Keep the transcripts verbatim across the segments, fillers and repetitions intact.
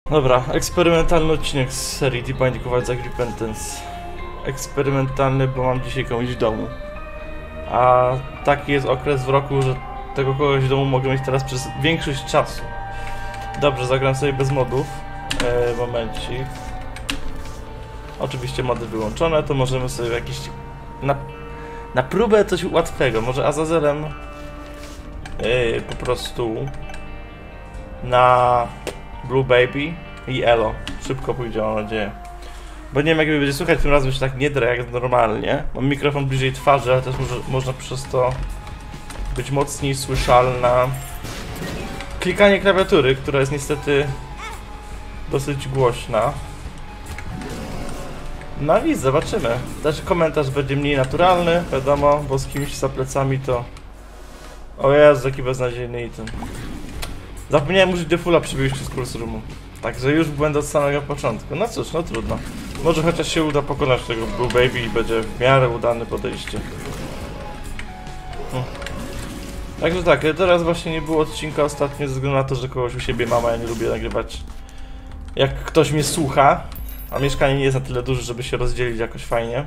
Dobra, eksperymentalny odcinek z serii The Binding of Isaac Repentance. Eksperymentalny, bo mam dzisiaj kogoś w domu. A taki jest okres w roku, że tego kogoś w domu mogę mieć teraz przez większość czasu. Dobrze, zagram sobie bez modów. Eee, momencik. Oczywiście mody wyłączone, to możemy sobie jakiś... Na, na próbę coś łatwego, może Azazelem yy, po prostu na Blue Baby i Elo. Szybko pójdzie, mam nadzieję. Bo nie wiem, jak mnie będzie słychać, tym razem się tak nie dra jak normalnie. Mam mikrofon bliżej twarzy, ale też może, można przez to być mocniej słyszalna. Klikanie klawiatury, która jest niestety dosyć głośna. No i zobaczymy. Też komentarz będzie mniej naturalny, wiadomo, bo z kimś za plecami to... O Jezu, jaki beznadziejny item. Zapomniałem użyć defula przy wyjściu z Curse Roomu. Także już będę od samego początku. No cóż, no trudno. Może chociaż się uda pokonać tego Blue Baby i będzie w miarę udane podejście. Hmm. Także tak, teraz właśnie nie było odcinka ostatnio ze względu na to, że kogoś u siebie mama, ja nie lubię nagrywać jak ktoś mnie słucha. A mieszkanie nie jest na tyle duże, żeby się rozdzielić jakoś fajnie.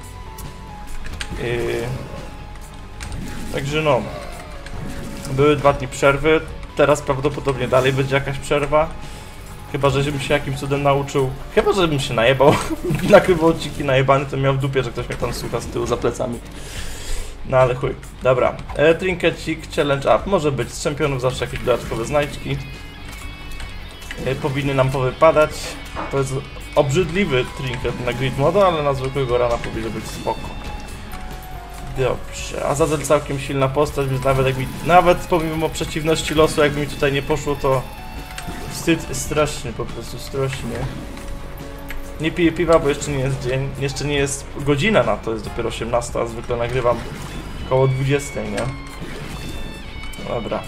Yy... Także no. Były dwa dni przerwy. Teraz prawdopodobnie dalej będzie jakaś przerwa. Chyba, że żebym się jakimś cudem nauczył. Chyba, żebym się najebał. Nakrywał odcinki najebany, to miał w dupie, że ktoś mnie tam słucha z tyłu za plecami. No ale chuj. Dobra. E, Trinkecik, challenge up. Może być. Z czempionów zawsze jakieś dodatkowe znajdźki. E, powinny nam powypadać. To jest obrzydliwy trinket na grid moda, ale na zwykłego rana powinno być spoko. Dobrze, Azazel całkiem silna postać, więc nawet jak mi, nawet pomimo przeciwności losu, jakby mi tutaj nie poszło, to wstyd straszny, po prostu strasznie. Nie piję piwa, bo jeszcze nie jest dzień, jeszcze nie jest godzina na to, jest dopiero osiemnasta, a zwykle nagrywam koło dwudziestej, nie? Dobra.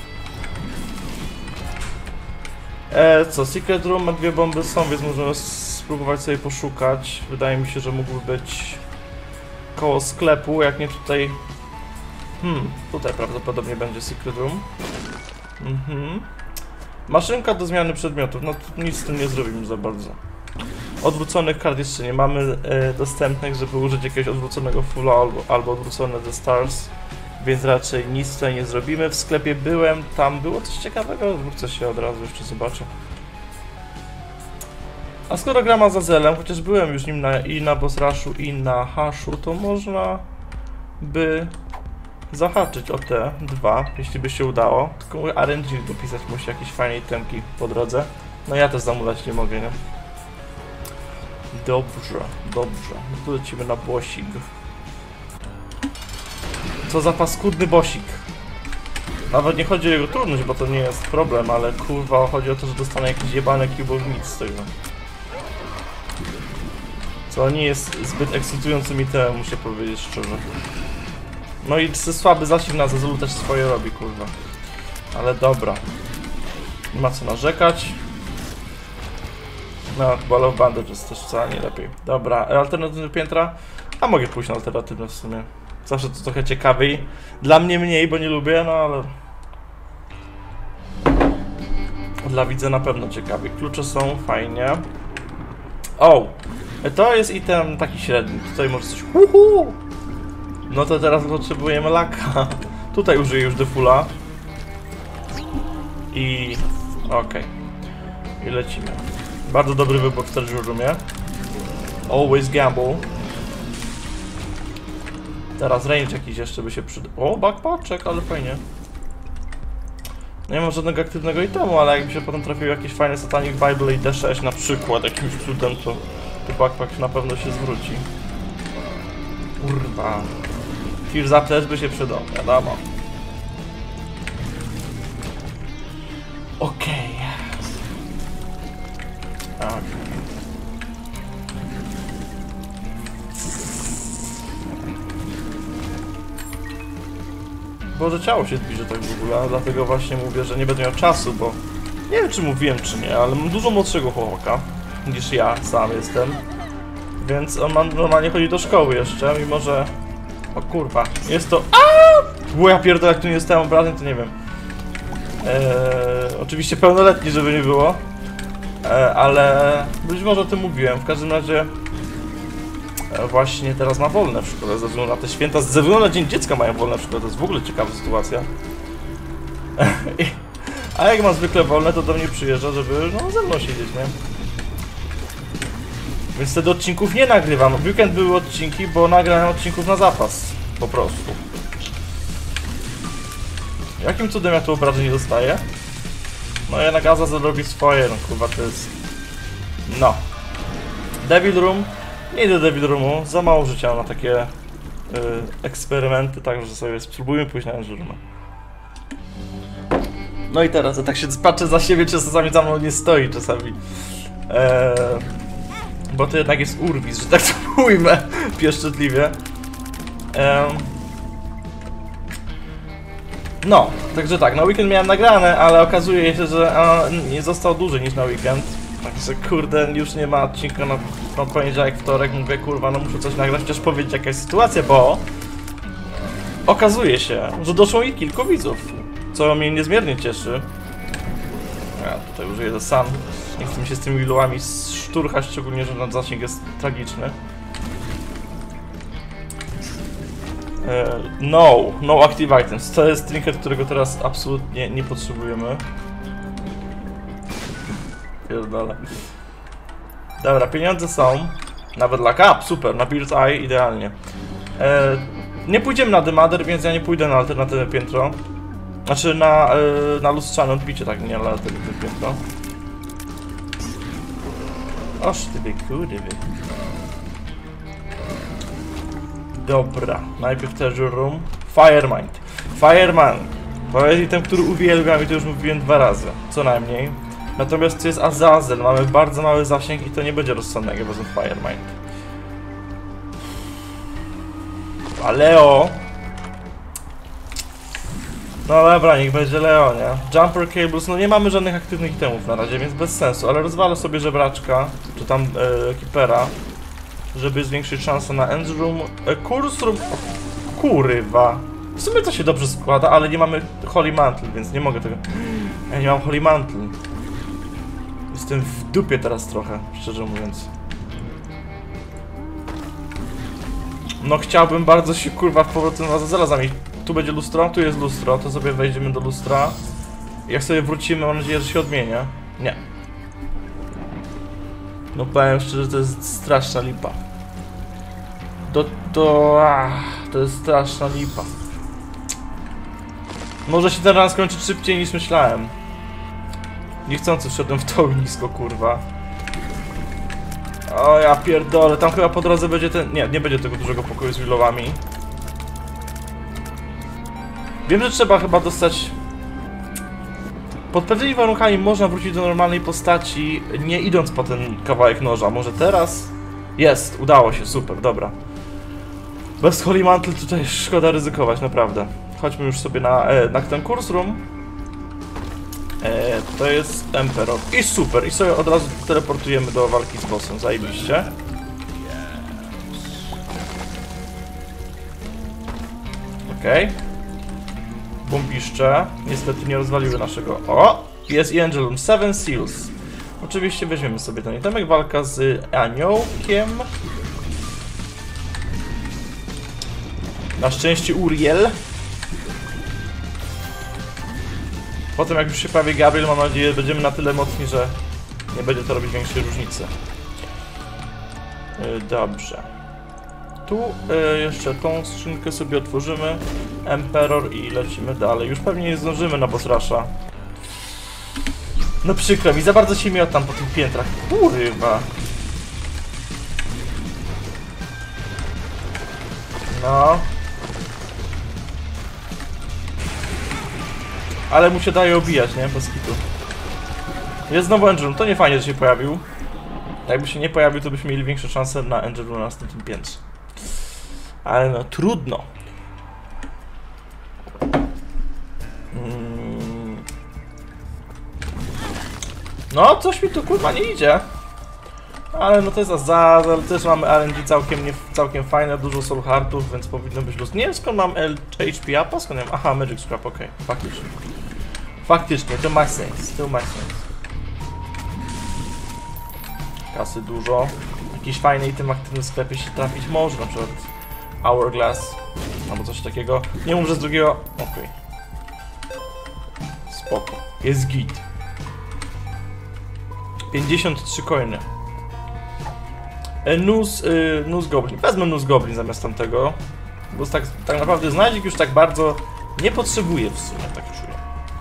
E, co, Secret Room ma dwie bomby są, więc możemy spróbować sobie poszukać. Wydaje mi się, że mógłby być koło sklepu, jak nie tutaj... Hmm, tutaj prawdopodobnie będzie Secret Room. Mhm. Maszynka do zmiany przedmiotów, no nic z tym nie zrobimy za bardzo. Odwróconych kart jeszcze nie mamy e, dostępnych, żeby użyć jakiegoś odwróconego fulla albo, albo odwrócone The Stars. Więc raczej nic tutaj nie zrobimy. W sklepie byłem, tam było coś ciekawego, odwrócę się od razu, jeszcze zobaczę. A skoro gram Azazelem, chociaż byłem już nim na, i na boss rushu, i na hashu, to można by zahaczyć o te dwa, jeśli by się udało. Tylko R N G dopisać musi jakieś fajne itemki po drodze. No ja też zamulać nie mogę, nie? Dobrze, dobrze. No to lecimy na bossik. Co za paskudny bossik. Nawet nie chodzi o jego trudność, bo to nie jest problem, ale kurwa chodzi o to, że dostanę jakiś jebany kibownic z tego. Co nie jest zbyt ekscytującym itemem, muszę powiedzieć szczerze. No i słaby zasięg na Azazelu też swoje robi, kurwa. Ale dobra. Nie ma co narzekać. No, Ball of Bandage jest też wcale nie lepiej. Dobra, alternatywne piętra. A mogę pójść na alternatywne w sumie. Zawsze to trochę ciekawiej. Dla mnie mniej, bo nie lubię, no ale... Dla widza na pewno ciekawiej. Klucze są, fajnie. O! To jest item taki średni. Tutaj może coś... Uhu! No to teraz potrzebujemy laka. Tutaj użyję już defula. I... Okej. Okay. I lecimy. Bardzo dobry wybór w Treasure Roomie. Always gamble. Teraz range jakiś jeszcze by się przydał. O, backpaczek, ale fajnie. Nie mam żadnego aktywnego itemu, ale jakby się potem trafił jakiś fajny Satanic Bible i D sześć na przykład jakimś cudem, to, to backpack na pewno się zwróci. Kurwa. Tears Up też by się przydał, wiadomo. Okej. Okay. Tak. Boże, ciało się zbliży tak w ogóle, dlatego właśnie mówię, że nie będę miał czasu, bo nie wiem, czy mówiłem, czy nie, ale mam dużo młodszego chłopaka niż ja sam jestem, więc on ma, normalnie chodzi do szkoły jeszcze, mimo że... O kurwa, jest to... Aaaa! Bo ja pierdolę, jak tu nie zostałem obrażeń, to nie wiem. Eee, oczywiście pełnoletni, żeby nie było. e, ale być może o tym mówiłem. W każdym razie e, właśnie teraz ma wolne w szkole ze względu na te święta. Ze względu na Dzień Dziecka mają wolne w szkole, to jest w ogóle ciekawa sytuacja. A jak ma zwykle wolne, to do mnie przyjeżdża, żeby no, ze mną siedzieć, nie? Więc wtedy odcinków nie nagrywam. W weekend były odcinki, bo nagrałem odcinków na zapas. Po prostu. Jakim cudem ja tu obrażeń nie dostaję? No ja na gaza zrobi swoje, no kurwa to jest... No. Devil Room. Nie idę do Devil Roomu, za mało życia na takie y, eksperymenty, także sobie spróbujmy pójść na Angel Rooma. No i teraz ja tak się patrzę za siebie, czy czasami za mną nie stoi, czasami. Eee, bo to jednak jest urwis, że tak to ujmę pieszczotliwie. Eee, no, także tak, na weekend miałem nagrane, ale okazuje się, że a, nie został dłużej niż na weekend. Także kurde, już nie ma odcinka na, na poniedziałek, wtorek, mówię kurwa, no muszę coś nagrać, chociaż powiedzieć jaka jest sytuacja, bo okazuje się, że doszło i kilku widzów. Co mnie niezmiernie cieszy. Ja tutaj użyję The Sun. Nie chcę mi się z tymi ilołami szturchać, szczególnie, że ten zasięg jest tragiczny. No, no active items. To jest trinket, którego teraz absolutnie nie potrzebujemy. Pierdolę. Dobra, pieniądze są. Nawet luck up, super, na Bird's Eye idealnie. E, nie pójdziemy na The Mother, więc ja nie pójdę na alternatywne piętro. Znaczy na, yy, na lustrzane odbicie, tak, nie na alternatywne piętro. Oż ty by kudyby. Dobra, najpierw Treasure Room. Firemind. Firemind. To jest item, który uwielbiam i to już mówiłem dwa razy, co najmniej. Natomiast to jest Azazel, mamy bardzo mały zasięg i to nie będzie rozsądne, jak wezmę Firemind. A Leo... No dobra, niech będzie Leo, nie? Jumper Cables, no nie mamy żadnych aktywnych itemów na razie, więc bez sensu, ale rozwalę sobie żebraczka, czy tam e, Keepera, żeby zwiększyć szansę na End Room. E, Curse Room... O, kurywa. W sumie to się dobrze składa, ale nie mamy Holy Mantle, więc nie mogę tego... Ja nie mam Holy Mantle. Jestem w dupie teraz trochę, szczerze mówiąc. No chciałbym bardzo się kurwa w powrotem na Azazela zamienić. Tu będzie lustro, tu jest lustro, to sobie wejdziemy do lustra. Jak sobie wrócimy, mam nadzieję, że się odmienia. Nie. No powiem szczerze, to jest straszna lipa. Do, to... Ach, to jest straszna lipa. Może się ten ran skończyć szybciej niż myślałem. Niechcący wszedłem w to ognisko, kurwa. O ja pierdolę, tam chyba po drodze będzie ten... Nie, nie będzie tego dużego pokoju z willowami. Wiem, że trzeba chyba dostać... Pod pewnymi warunkami można wrócić do normalnej postaci, nie idąc po ten kawałek noża. Może teraz? Jest, udało się, super, dobra. Bez Holy Mantle tutaj szkoda ryzykować, naprawdę. Chodźmy już sobie na, e, na ten Curse Room. E, to jest Emperor. I super, i sobie od razu teleportujemy do walki z bossem, zajebiście. Okej. Okay. Bombiszcze. Niestety nie rozwaliły naszego... O! Jest i Angel Room. Seven Seals. Oczywiście weźmiemy sobie ten itemek. Walka z aniołkiem. Na szczęście Uriel. Potem jak już się pojawi Gabriel, mam nadzieję, że będziemy na tyle mocni, że nie będzie to robić większej różnicy. Yy, dobrze. Tu yy, jeszcze tą skrzynkę sobie otworzymy. Emperor i lecimy dalej. Już pewnie nie zdążymy na boss rusha. No przykro mi, za bardzo się miotam po tych piętrach. Kurwa. No. Ale mu się daje obijać, nie? Bez kitu. Jest znowu Angel, to nie fajnie, że się pojawił. Jakby się nie pojawił, to byśmy mieli większe szanse na Angel na następnym piętrze. Ale no, trudno. Hmm. No, coś mi tu kurwa nie idzie. Ale no to jest Azazel, też mamy R N G całkiem, nie, całkiem fajne, dużo soul heartów, więc powinno być luz. Nie wiem skąd mam H P upa, skąd mam... Aha, Magic Scrap, okej, okay. Faktycznie. Faktycznie, to ma sens, to ma sens. Kasy dużo. Jakiś fajny item aktywny w sklepie się trafić może, na przykład Hourglass albo coś takiego. Nie mów, że z drugiego... Okej. Okay. Spoko. Jest git. pięćdziesiąt trzy coiny. Nus, yy, nus Goblin. Wezmę Nus Goblin zamiast tamtego. Bo tak, tak naprawdę znajdziek już tak bardzo nie potrzebuje w sumie, tak czuję.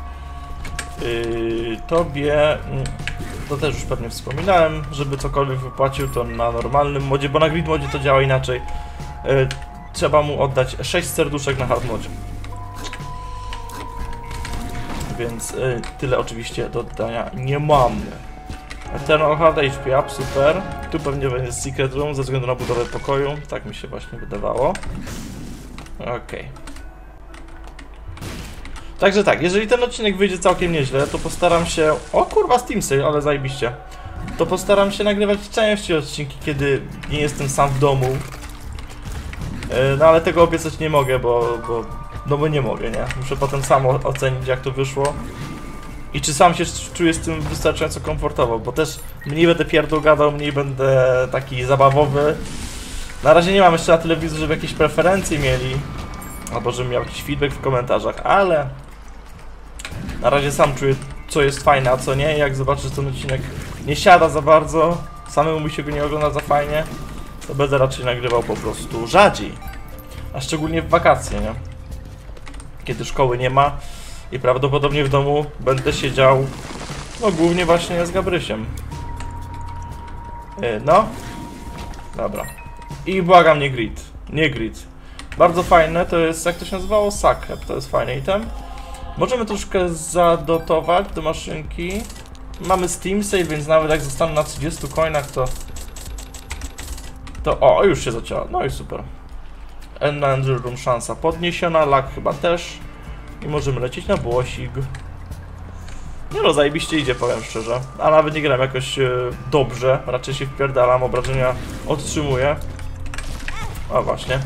Yy, tobie... To też już pewnie wspominałem, żeby cokolwiek wypłacił to na normalnym modzie, bo na grid modzie to działa inaczej. Yy, trzeba mu oddać sześć serduszek na hard modzie. Więc yy, tyle oczywiście do oddania nie mamy. Eternal Hard H P up, super. Tu pewnie będzie Secret Room ze względu na budowę pokoju. Tak mi się właśnie wydawało. Okej. Okay. Także tak, jeżeli ten odcinek wyjdzie całkiem nieźle, to postaram się... O kurwa, Steam Sale, ale zajebiście. To postaram się nagrywać częściej odcinki, kiedy nie jestem sam w domu. No ale tego obiecać nie mogę, bo... bo no bo nie mogę, nie? Muszę potem sam ocenić, jak to wyszło. I czy sam się czuję z tym wystarczająco komfortowo, bo też mniej będę pierdół gadał, mniej będę taki zabawowy. Na razie nie mam jeszcze na telewizorze, żeby jakieś preferencje mieli. Albo żebym miał jakiś feedback w komentarzach, ale... Na razie sam czuję, co jest fajne, a co nie. Jak zobaczę, że ten odcinek nie siada za bardzo, samemu mi się go nie ogląda za fajnie, to będę raczej nagrywał po prostu rzadziej. A szczególnie w wakacje, nie? Kiedy szkoły nie ma i prawdopodobnie w domu będę siedział, no głównie właśnie z Gabrysiem. Yy, no. Dobra. I błagam, nie grid. Nie grid. Bardzo fajne, to jest, jak to się nazywało? Sakrep, to jest fajny item. Możemy troszkę zadotować do maszynki. Mamy Steam Sale, więc nawet jak zostanę na trzydziestu coinach, to... To o, już się zacięła, no i super. Ender Room szansa podniesiona, lag chyba też. I możemy lecieć na błosik. Nie no, zajebiście idzie, powiem szczerze. A nawet nie gram jakoś e, dobrze, raczej się wpierdalam, obrażenia otrzymuję. O właśnie.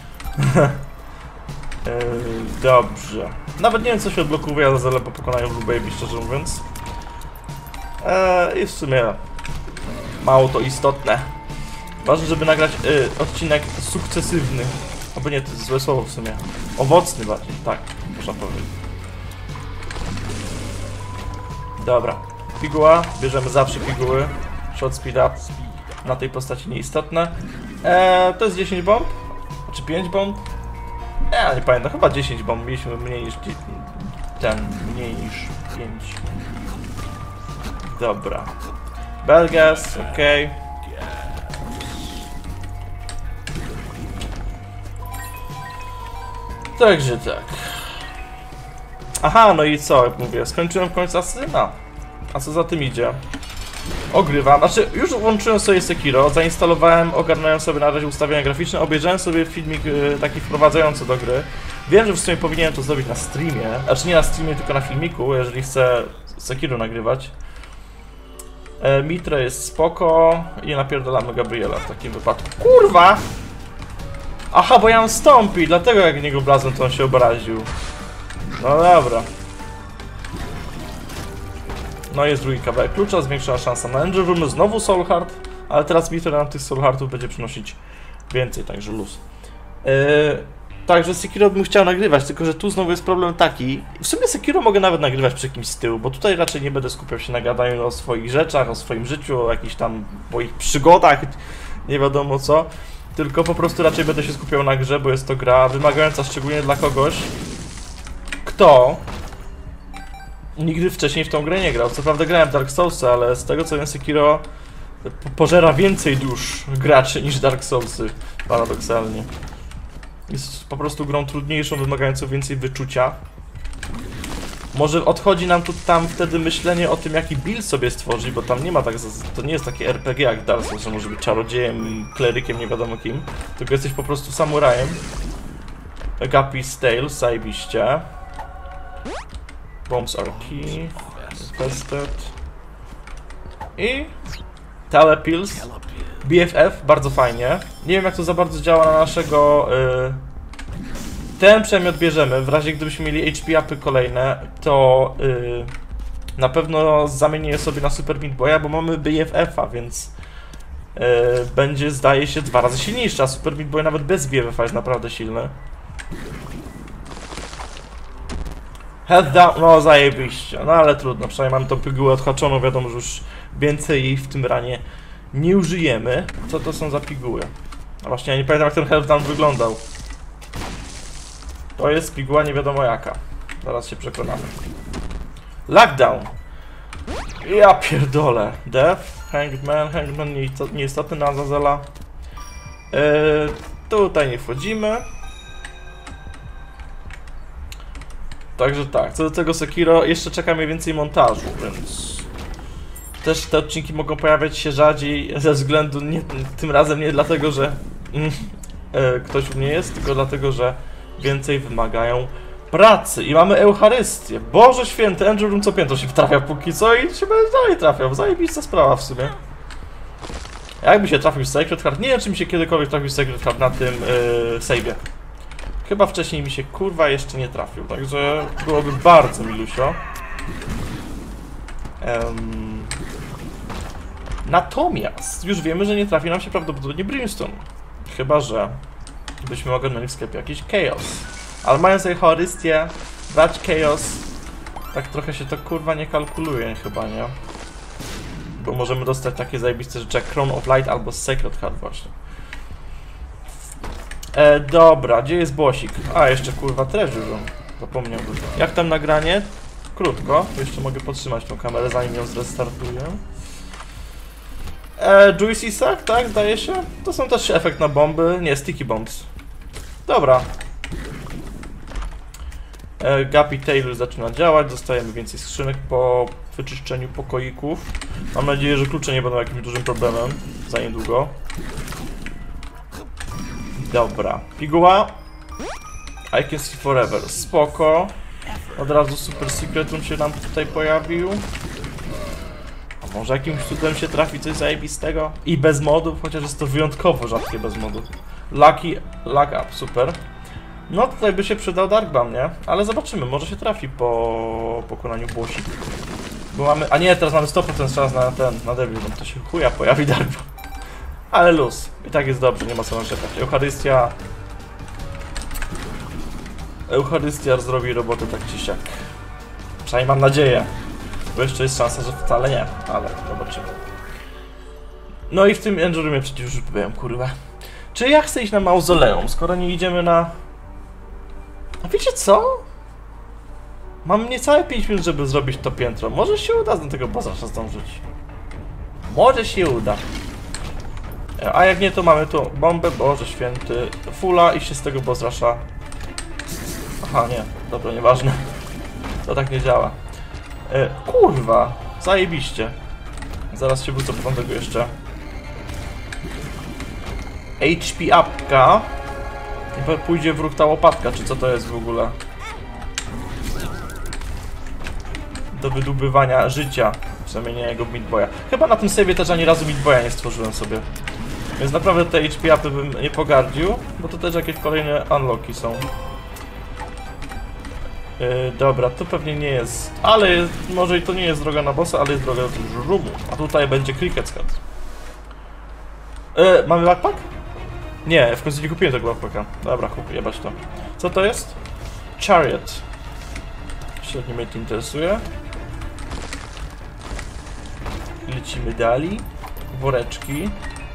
Yy, dobrze. Nawet nie wiem, co się odblokowuje, ale zale po pokonaniu Blue Baby, szczerze mówiąc. Eee, I w sumie mało to istotne. Ważne, żeby nagrać yy, odcinek sukcesywny. Albo nie, to jest złe słowo w sumie. Owocny bardziej, tak, można powiedzieć. Dobra. Piguła, bierzemy zawsze piguły. Shot speed up. Na tej postaci nieistotne. Eee, to jest dziesięć bomb? Czy pięć bomb? Ja nie pamiętam, chyba dziesięć bomb. Mieliśmy mniej niż ten, mniej niż pięć. Dobra. Belgas, okej. Okay. Także tak. Aha, no i co, jak mówię, skończyłem w końcu Asyna. A co za tym idzie? Ogrywam, znaczy już włączyłem sobie Sekiro, zainstalowałem, ogarnąłem sobie na razie ustawienia graficzne, obejrzałem sobie filmik y, taki wprowadzający do gry. Wiem, że w sumie powinienem to zrobić na streamie, znaczy nie na streamie, tylko na filmiku, jeżeli chcę Sekiro nagrywać. E, Mitre jest spoko i napierdolamy Gabriela w takim wypadku. Kurwa! Aha, bo ja mam stąpi, dlatego jak niego blazłem, to on się obraził. No dobra. No jest drugi kawałek klucza, zwiększona szansa na Ender Room, znowu Soul Heart, ale teraz Mitre nam tych Soul Heartów będzie przynosić więcej, także luz. Yy, także Sekiro bym chciał nagrywać, tylko że tu znowu jest problem taki. W sumie Sekiro mogę nawet nagrywać przy kimś z tyłu, bo tutaj raczej nie będę skupiał się na gadaniu o swoich rzeczach, o swoim życiu, o jakichś tam moich przygodach, nie wiadomo co. Tylko po prostu raczej będę się skupiał na grze, bo jest to gra wymagająca szczególnie dla kogoś, kto nigdy wcześniej w tą grę nie grał. Co prawda grałem w Dark Soulsy, ale z tego co wiem, Sekiro pożera więcej dusz graczy niż Dark Soulsy, paradoksalnie. Jest po prostu grą trudniejszą, wymagającą więcej wyczucia. Może odchodzi nam tu tam wtedy myślenie o tym, jaki build sobie stworzyć, bo tam nie ma tak, to nie jest takie R P G jak Dark Souls, że może być czarodziejem, klerykiem, nie wiadomo kim, tylko jesteś po prostu samurajem. Agapi's Tale, zajebiście. Bombs are key, tested. I Telepills, B F F, bardzo fajnie. Nie wiem, jak to za bardzo działa na naszego... Yy... Ten przedmiot bierzemy, w razie gdybyśmy mieli H P upy kolejne, to yy, na pewno zamienię je sobie na Super Meat Boya, bo mamy B F F a, więc będzie, zdaje się, dwa razy silniejszy, a Super Meat Boy nawet bez B F A jest naprawdę silny. Head down, no zajebiście, no ale trudno, przynajmniej mamy tą pigułę odhaczoną, wiadomo, że już więcej jej w tym ranie nie użyjemy. Co to są za piguły? A właśnie, ja nie pamiętam, jak ten head down wyglądał. To jest piguła nie wiadomo jaka. Zaraz się przekonamy. Lockdown. Ja pierdolę. Death, Hangman, Hangman nieistotny na Azazela. Yy, tutaj nie wchodzimy. Także tak, co do tego Sekiro, jeszcze czeka mnie więcej montażu, więc też te odcinki mogą pojawiać się rzadziej ze względu, nie, tym razem nie dlatego, że mm, e, ktoś u mnie jest, tylko dlatego, że więcej wymagają pracy. I mamy Eucharystię. Boże święty, Angel Room co piętro się trafia póki co i się będzie dalej trafiał. Zajebista sprawa w sumie. Jakby się trafił Sacred Heart, nie wiem, czy mi się kiedykolwiek trafił Sacred Heart na tym yy, save'ie. Chyba wcześniej mi się kurwa jeszcze nie trafił, także byłoby bardzo milusio. Um, natomiast już wiemy, że nie trafi nam się prawdopodobnie Brimstone. Chyba że byśmy ogarnęli w sklepie jakiś Chaos. Ale mając Eucharystię, brać Chaos, tak trochę się to kurwa nie kalkuluje chyba, nie? Bo możemy dostać takie zajebiste rzeczy jak Crown of Light albo Sacred Heart właśnie. E, dobra, gdzie jest bosik? A, jeszcze kurwa treasure room. Zapomniałbym. Jak tam nagranie? Krótko. Jeszcze mogę podtrzymać tą kamerę, zanim ją zrestartuję. E, Juicy Sack, tak? Zdaje się? To są też efekt na bomby. Nie, sticky bombs. Dobra. E, Guppy Tail zaczyna działać. Dostajemy więcej skrzynek po wyczyszczeniu pokoików. Mam nadzieję, że klucze nie będą jakimś dużym problemem za niedługo. Dobra, piguła I can see forever, spoko. Od razu Super Secret Room się nam tutaj pojawił. A może jakimś cudem się trafi coś zajebistego? I bez modów, chociaż jest to wyjątkowo rzadkie bez modów. Lucky, luck up, super. No tutaj by się przydał Dark Bam, nie? Ale zobaczymy, może się trafi po pokonaniu bossik. Bo mamy, a nie, teraz mamy sto procent szans na ten, na Devil, no to się chuja pojawi Dark Bam. Ale luz. I tak jest dobrze, nie ma co narzekać. Eucharystia... Eucharystia zrobi robotę tak czy siak. Przynajmniej mam nadzieję. Bo jeszcze jest szansa, że wcale nie. Ale zobaczymy. No i w tym Angel Roomie przecież już byłem, kurwa. Czy ja chcę iść na mauzoleum, skoro nie idziemy na... A wiecie co? Mam niecałe pięć minut, żeby zrobić to piętro. Może się uda do tego bossa zdążyć. Może się uda. A jak nie, to mamy tu bombę, Boże święty, fulla i się z tego boss rusha. Aha, nie, dobra, nieważne. To tak nie działa. E, kurwa, zajebiście. Zaraz się wrócę po tego jeszcze. H P upka. Pójdzie wróg ta łopatka, czy co to jest w ogóle? Do wydobywania życia. Przynajmniej nie jego Meat Boya. Chyba na tym save'ie też ani razu Meat Boya nie stworzyłem sobie. Więc naprawdę te H P upy bym nie pogardził, bo to też jakieś kolejne unlocki są. Yy, dobra, to pewnie nie jest... Ale jest, może i to nie jest droga na bossa, ale jest droga do roomu. A tutaj będzie Cricket's Cut. Yy, mamy backpack? Nie, w końcu nie kupiłem tego backpacka. Dobra, kupię, jebać to. Co to jest? Chariot. Średnio mnie to interesuje. Lecimy dalej. Woreczki.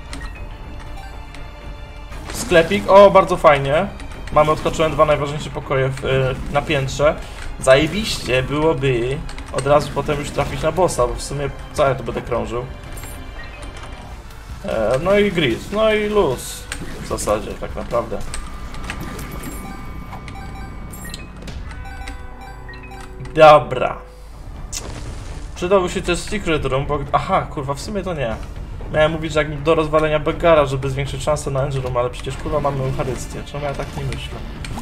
Sklepik. O, bardzo fajnie. Mamy odhaczone dwa najważniejsze pokoje w, yy, na piętrze. Zajebiście byłoby od razu potem już trafić na bossa, bo w sumie całe to będę krążył. E, no i grid, no i luz w zasadzie tak naprawdę. Dobra. Przydałby się też Secret Room, bo... Aha, kurwa, w sumie to nie. Miałem mówić, że jak do rozwalenia Begara, żeby zwiększyć szanse na Angel Room, ale przecież kurwa mamy Eucharystię. Czemu ja tak nie myślę?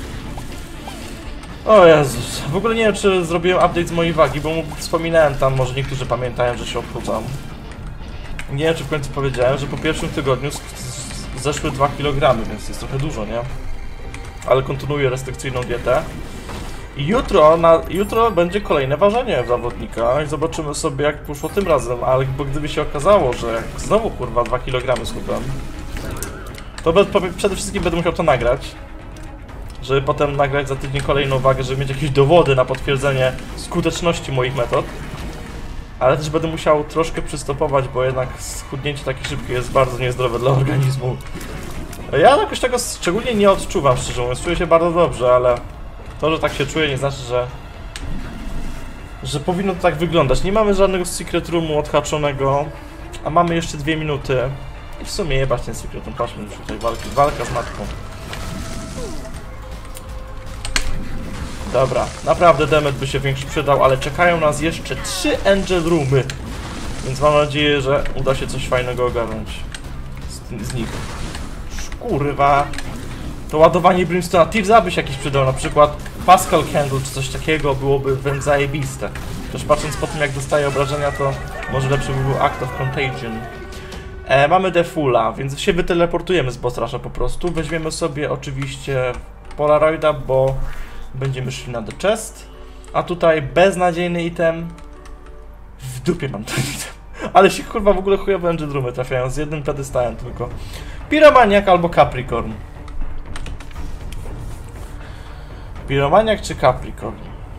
O Jezus. W ogóle nie wiem, czy zrobiłem update z mojej wagi, bo wspominałem tam, może niektórzy pamiętają, że się obchodzam. Nie wiem, czy w końcu powiedziałem, że po pierwszym tygodniu zeszły dwa kilogramy, więc jest trochę dużo, nie? Ale kontynuuję restrykcyjną dietę. Jutro, na, jutro będzie kolejne ważenie zawodnika i zobaczymy sobie jak poszło tym razem, ale bo gdyby się okazało, że znowu kurwa dwa kilogramy schudłem, to be, przede wszystkim będę musiał to nagrać, żeby potem nagrać za tydzień kolejną wagę, żeby mieć jakieś dowody na potwierdzenie skuteczności moich metod. Ale też będę musiał troszkę przystopować, bo jednak schudnięcie takie szybkie jest bardzo niezdrowe dla organizmu. Ja jakoś tego szczególnie nie odczuwam, szczerze mówiąc, czuję się bardzo dobrze, ale to, że tak się czuję, nie znaczy, że że powinno to tak wyglądać. Nie mamy żadnego secret roomu odhaczonego, a mamy jeszcze dwie minuty. I w sumie jebać ten secret room, patrzmy już tutaj walki, walka z matką. Dobra, naprawdę demet by się większy przydał, ale czekają nas jeszcze trzy Angel Roomy. Więc mam nadzieję, że uda się coś fajnego ogarnąć z, z nich. Kurwa. To ładowanie Brimstone'a. Tearsa by się jakiś przydał, na przykład Pascal Candle czy coś takiego byłoby wręcz zajebiste. Też patrząc po tym jak dostaje obrażenia, to może lepszy by był Act of Contagion. E, mamy Defula, więc się wyteleportujemy z Boss Rusha po prostu. Weźmiemy sobie oczywiście Polaroida, bo będziemy szli na The Chest. A tutaj beznadziejny item. W dupie mam ten item. Ale się kurwa w ogóle chujowe Angel Roomy trafiają z jednym pedestałem tylko. Piromaniak albo Capricorn. Piromaniak czy Capricorn?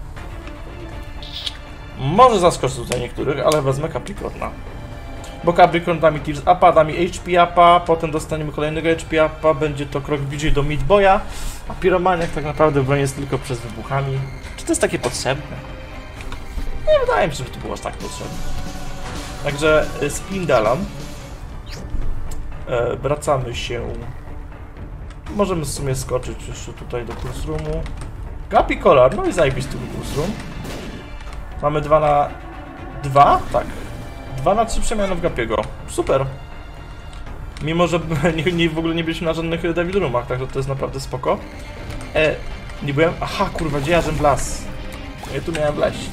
Może zaskoczyć tutaj niektórych, ale wezmę Capricorna. Bo Capricorn da mi Tears upa, da mi H P upa, potem dostaniemy kolejnego H P upa, będzie to krok bliżej do Meat Boya, a Piromaniak tak naprawdę broń jest tylko przez wybuchami. Czy to jest takie potrzebne? Nie wydaje mi się, że to było aż tak potrzebne. Także Spindalam. E, wracamy się. Możemy w sumie skoczyć jeszcze tutaj do Pulse Roomu. Gapi Color, no i zajebisty Pulse Room. Mamy dwa na dwa? Tak. dwa na trzy przemianów Gapiego. Super. Mimo, że nie, nie, w ogóle nie byliśmy na żadnych Devil Roomach, także to jest naprawdę spoko. E, nie byłem... Aha, kurwa, gdzie ja żem las? Ja tu miałem wleść.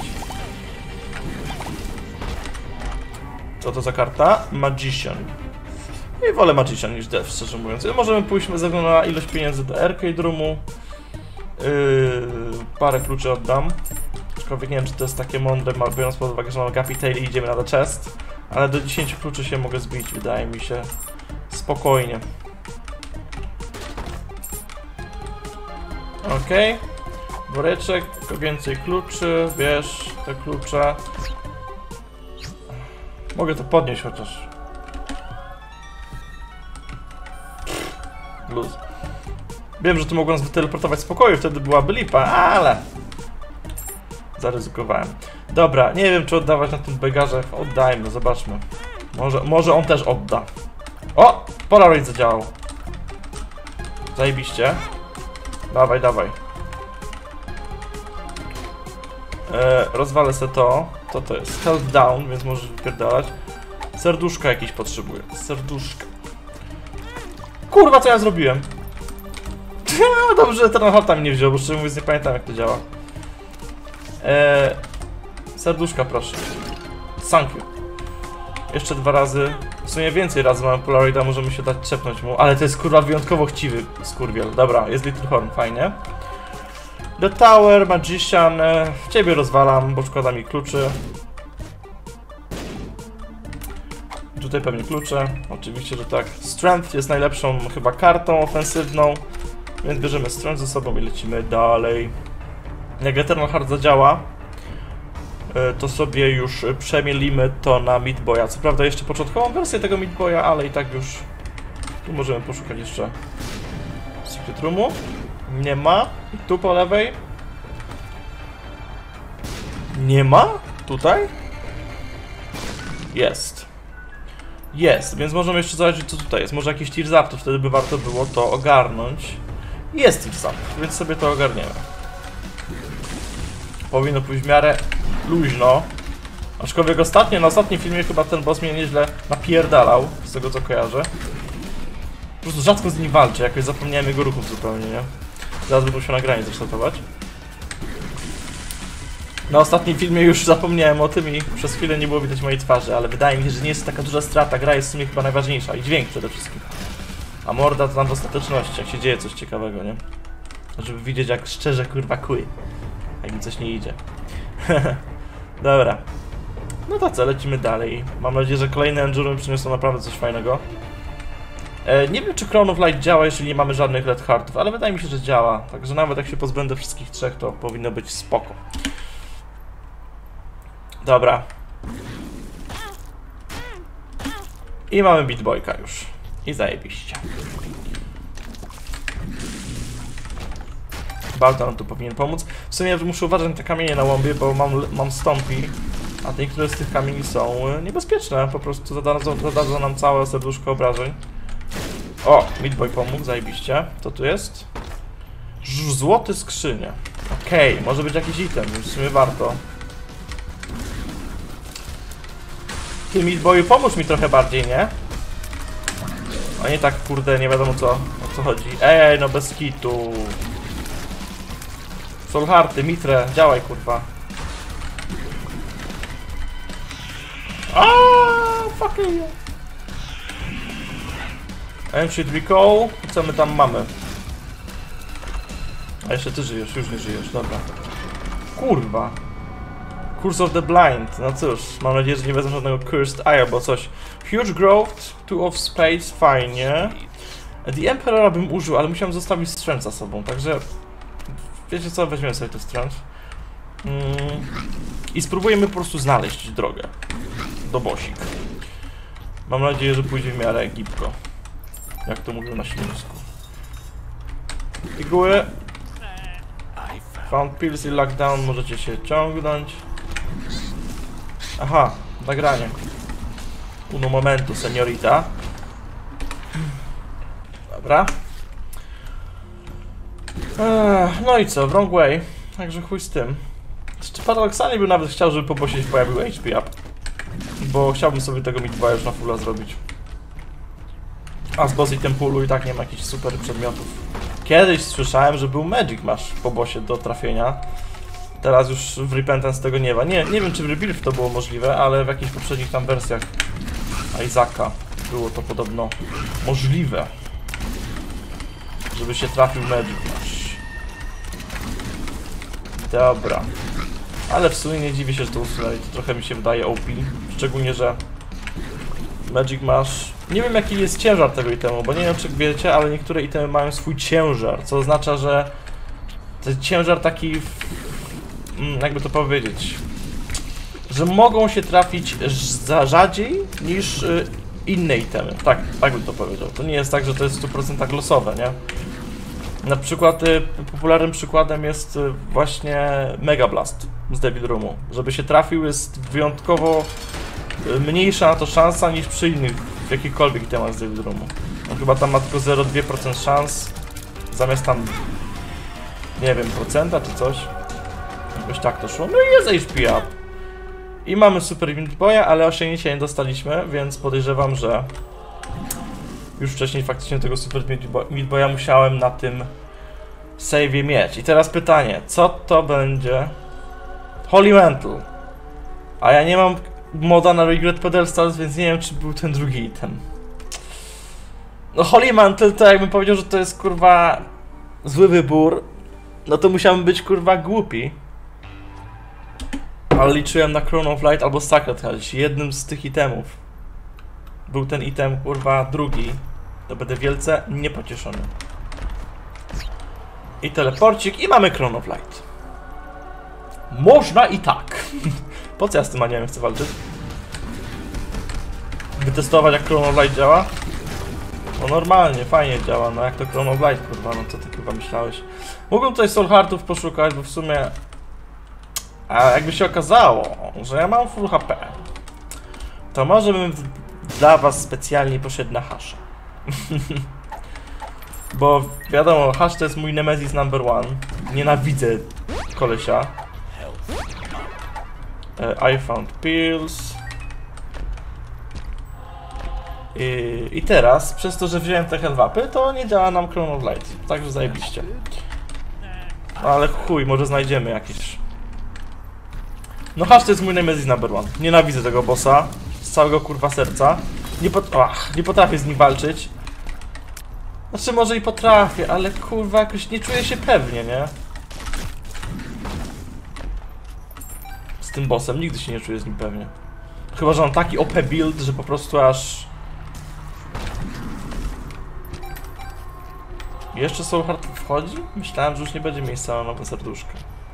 Co to za karta? Magician. I wolę Magician niż Death, szczerze mówiąc. Możemy pójść ze względu na ilość pieniędzy do Arcade Roomu. Yy, parę kluczy oddam. Aczkolwiek nie wiem, czy to jest takie mądre, biorąc pod uwagę, że mam Gapi Tail i idziemy na The Chest. Ale do dziesięciu kluczy się mogę zbić, wydaje mi się. Spokojnie. Okej. Okay. Woreczek, więcej kluczy, bierz te klucze. Mogę to podnieść chociaż. Luz. Wiem, że tu mogłem wyteleportować z pokoju, wtedy byłaby lipa, ale... Zaryzykowałem. Dobra, nie wiem, czy oddawać na tym begarze. Oddajmy, zobaczmy. Może, może on też odda. O! Polaroid zadziałał. Zajebiście. Dawaj, dawaj. E, rozwalę se to. To to jest health down, więc możesz wypierdalać. Serduszka jakieś potrzebuję. Serduszka. Kurwa, co ja zrobiłem? Dobrze, że ten halta mi nie wziął, bo szczerze mówiąc nie pamiętam jak to działa. Eee, serduszka proszę. Thank you. Jeszcze dwa razy. W sumie więcej razy mamy Polaroida, możemy się dać trzepnąć mu. Ale to jest kurwa wyjątkowo chciwy skurwiel. Dobra, jest Little Horn, fajnie. The Tower, Magician. E, ciebie rozwalam, bo szkoda mi kluczy. Tutaj pewnie klucze. Oczywiście, że tak. Strength jest najlepszą chyba kartą ofensywną. Więc bierzemy Strength ze sobą i lecimy dalej. Jak Eternal Heart zadziała, to sobie już przemielimy to na Meat Boya. Co prawda jeszcze początkową wersję tego Meat Boya, ale i tak już tu możemy poszukać jeszcze Secret Roomu. Nie ma. I tu po lewej. Nie ma? Tutaj? Jest. Jest, więc możemy jeszcze zobaczyć co tutaj jest. Może jakiś Tears Up, to wtedy by warto było to ogarnąć. Jest Tears Up, więc sobie to ogarniemy. Powinno pójść w miarę luźno. Aczkolwiek ostatnio, na ostatnim filmie chyba ten boss mnie nieźle napierdalał, z tego co kojarzę. Po prostu rzadko z nim walczę, jakoś zapomniałem jego ruchów zupełnie, nie? Zaraz będę musiał nagranie zrestartować. Na ostatnim filmie już zapomniałem o tym i przez chwilę nie było widać mojej twarzy, ale wydaje mi się, że nie jest taka duża strata, gra jest w sumie chyba najważniejsza i dźwięk przede wszystkim. A morda to tam w ostateczności, jak się dzieje coś ciekawego, nie? Żeby widzieć jak szczerze kurwa kuj. jak mi coś nie idzie. Dobra. No to co, lecimy dalej. Mam nadzieję, że kolejne Enduro mi przyniosą naprawdę coś fajnego. E, nie wiem, czy Crown of Light działa, jeśli nie mamy żadnych Red Heartów, ale wydaje mi się, że działa. Także nawet jak się pozbędę wszystkich trzech, to powinno być spoko. Dobra. I mamy Beat Boyka już. I zajebiście. Balta nam tu powinien pomóc. W sumie muszę uważać na te kamienie na łąbie, bo mam, mam stąpi. A te niektóre z tych kamieni są niebezpieczne. Po prostu zadadzą, zadadzą nam całe serduszko obrażeń. O, Meat Boy pomógł, zajebiście. Co tu jest? Ż złoty skrzynia. Okej, okay, może być jakiś item, już w sumie warto. Ty, Meat Boyu, pomóż mi trochę bardziej, nie? A nie tak, kurde, nie wiadomo co, o co chodzi. Ej, no bez kitu. Soulhearty, Mitre, działaj, kurwa. Aaaa, fucking you. Ancient Recall, co my tam mamy? A jeszcze ty żyjesz, już nie żyjesz, dobra. Kurwa. Curse of the Blind, no cóż, mam nadzieję, że nie wezmę żadnego Cursed Eye albo coś. Huge Growth, Two of Spades, fajnie. The Emperora bym użył, ale musiałem zostawić Strength za sobą, także... Wiecie co, weźmiemy sobie ten Strength. Mm. I spróbujemy po prostu znaleźć drogę do bossik. Mam nadzieję, że pójdzie w miarę gibko. Jak to mówią na śląsku. Piguły. Found pills i lockdown, możecie się ciągnąć. Aha, nagranie. Uno momentu, seniorita. Dobra. Eee, no i co, wrong way. Także chuj z tym. Jeszcze paradoksalnie bym nawet chciał, żeby po bossie się pojawił H P up. Bo chciałbym sobie tego Meat Boya już na fulla zrobić. A z boss i tempulu i tak nie ma jakichś super przedmiotów. Kiedyś słyszałem, że był Magic Mash po bossie do trafienia. Teraz już w Repentance tego nie ma. Nie, nie wiem, czy w Rebirth to było możliwe, ale w jakichś poprzednich tam wersjach Isaaca było to podobno możliwe. Żeby się trafił Magic Mash. Dobra. Ale w sumie nie dziwię się, że to usunęli. To trochę mi się wydaje O P. Szczególnie, że Magic Mash... Nie wiem, jaki jest ciężar tego itemu, bo nie wiem, czy wiecie, ale niektóre itemy mają swój ciężar, co oznacza, że to jest ciężar taki... jakby to powiedzieć... że mogą się trafić za rzadziej niż inne itemy. Tak, tak bym to powiedział. To nie jest tak, że to jest w stu procentach losowe, nie? Na przykład y, popularnym przykładem jest y, właśnie Mega Blast z Devil Roomu. Żeby się trafił, jest wyjątkowo y, mniejsza na to szansa niż przy innych, w jakichkolwiek itemach z Devil Roomu. On chyba tam ma tylko zero przecinek dwa procent szans, zamiast tam, nie wiem, procenta czy coś. Jakoś tak to szło. No i jest H P up. I mamy Super Meat Boya, ale osiągnięcia nie dostaliśmy, więc podejrzewam, że już wcześniej faktycznie tego Super Meat Boya musiałem na tym save'ie mieć. I teraz pytanie, co to będzie? Holy Mantle. A ja nie mam moda na Regret Pedestals, więc nie wiem, czy był ten drugi item. No Holy Mantle to jakbym powiedział, że to jest kurwa zły wybór, no to musiałem być kurwa głupi. Ale liczyłem na Crown of Light albo Sacred Heart. Jednym z tych itemów był ten item, kurwa, drugi, to będę wielce niepocieszony. I teleporcik, i mamy Crown of Light. Można i tak. Po co ja z tym aniołem chcę walczyć? Wytestować, jak Crown of Light działa? No normalnie, fajnie działa, no jak to Crown of Light, kurwa, no co ty kurwa myślałeś? Mógłbym tutaj Soul Heartów poszukać, bo w sumie... A jakby się okazało, że ja mam full H P, to może bym dla was specjalnie poszedł na hasza. Bo wiadomo, hash to jest mój nemesis number one. Nienawidzę kolesia. E, I found pills. I, I teraz, przez to, że wziąłem te health-upy, to nie działa nam Crown of Light. Także zajebiście. No, ale chuj, może znajdziemy jakieś. No hash to jest mój nemesis number one. Nienawidzę tego bossa z całego kurwa serca. Nie, pot Ach, nie potrafię z nim walczyć. Znaczy może i potrafię, ale kurwa jakoś nie czuję się pewnie, nie? tym bossem. Nigdy się nie czuję z nim pewnie. Chyba, że mam taki O P build, że po prostu aż... Jeszcze Soul Heart wchodzi? Myślałem, że już nie będzie miejsca na nowe serduszka.